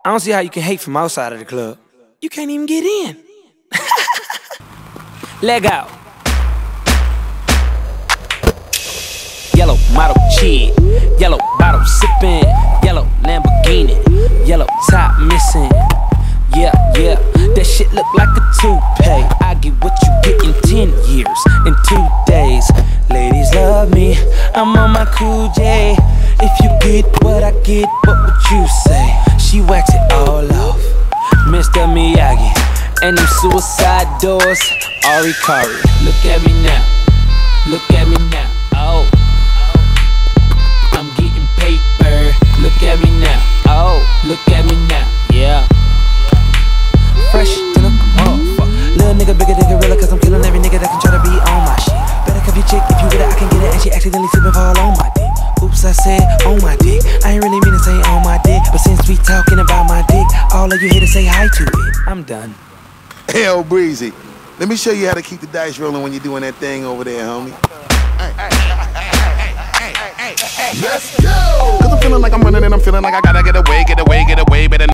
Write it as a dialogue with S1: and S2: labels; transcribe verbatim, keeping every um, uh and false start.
S1: I don't see how you can hate from outside of the club. You can't even get in. Leg out. Yellow model cheat, yellow bottle sipping, yellow Lamborghini, yellow top missing. Yeah, yeah, that shit look like a toupee. I get what you get in ten years, in two days. Ladies love me, I'm on my cool J. If you get what I get, what would you say? She wax it all off, Mister Miyagi. And them suicide doors, Ari Kari. Look at me now, look at me now, oh. I'm getting paper, look at me now, oh. Look at me now, yeah. Fresh to the motherfucker. Little nigga bigger than gorilla, cause I'm killing every nigga that can try to be on my shit. Better cuff your chick, if you get it, I can get it. And she accidentally slip and fall on my dick. Oops, I said on my dick. I ain't really mean to say on my dick, but since we talking about my dick, all of you here to say hi to it. I'm done.
S2: Hell, Breezy, let me show you how to keep the dice rolling when you're doing that thing over there, homie. Hey, hey, hey, hey, hey, hey, let's go! Cause I'm feeling like I'm running and I'm feeling like I gotta get away, get away, get away, better